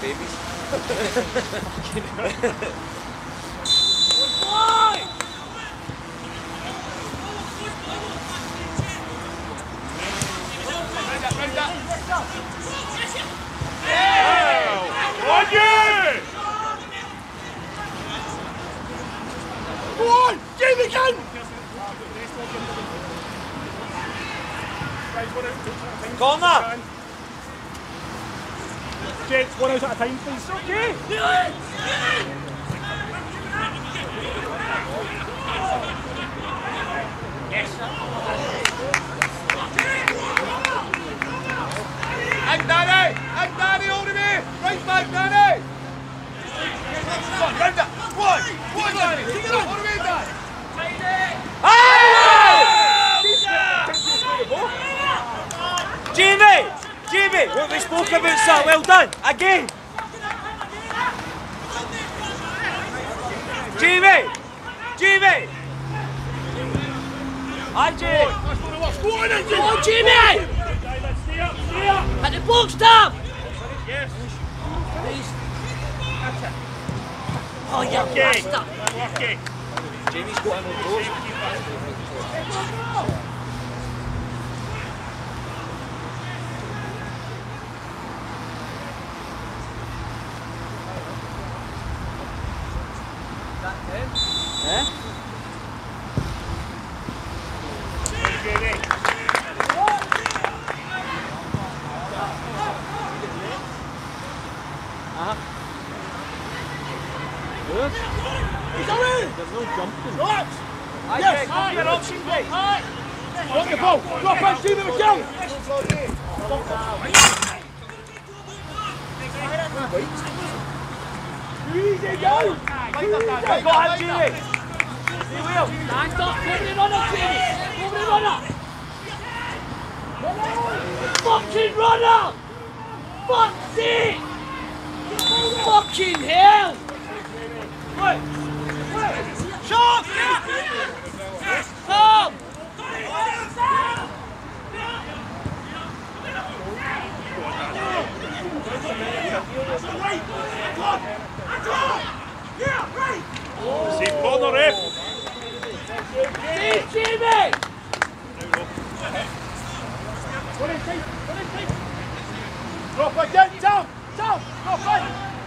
babies. Go on! Jamie again! Corner! Gents, 1 out at a time, please. Okay! Yes! And Danny, hold him here! Right back, Danny! Come on, round that! One, Danny! Hold him in, Danny! Jamie! What we spoke about, sir, well done! Again! Jamie! Hi, Jamie! Go on, Jamie! Stay up! At the box, Tam! Yes! Oh, yeah, bastard! Okay! Jamie's got one of those. Eh? Good. He's away! There's no jumping. Relax! Yes! Your option, mate. Drop the ball! Drop it, Stephen McGaughey! Easy, go! Go on, Jamie! Stay well. Stand up, moving it on up, Jamie! Moving it on up! Fucking runner! Fuck's sake! Fucking hell! Right. Shot! Tom! See, corner ref! Hey, Jamie! Drop again, down! Drop it!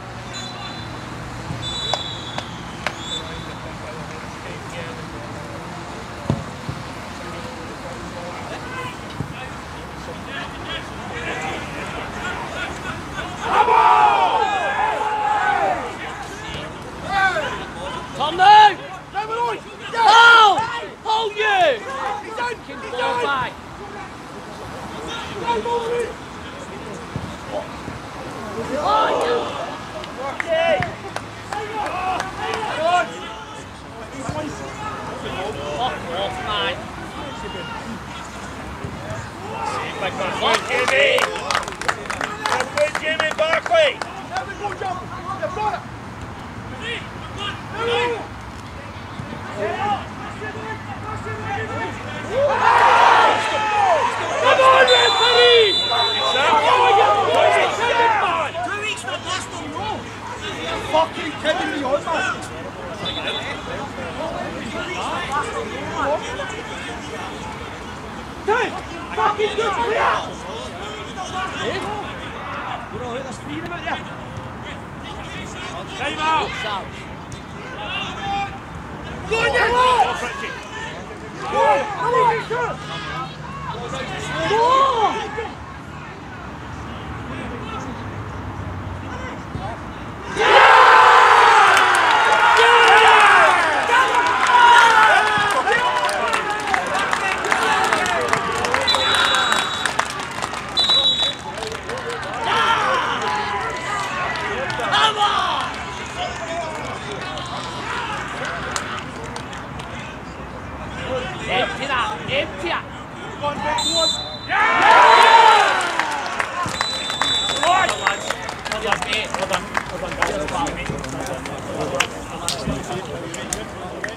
Tom now! Hold! Hold! Hold you! He's in! Fucking ball back! Oh, you! Fuck off, man! Jimmy Barkley! There we go, jump! You've got it! Come on, referee! 2 weeks for the last one, no! Fucking kidding me, on, man! Dude! Fucking good player! You know, there's freedom out there. Time out! Go on, then! Go on! Go on! Empty that! Empty it! Go on, Vic, go on! Well done, mate. Well done.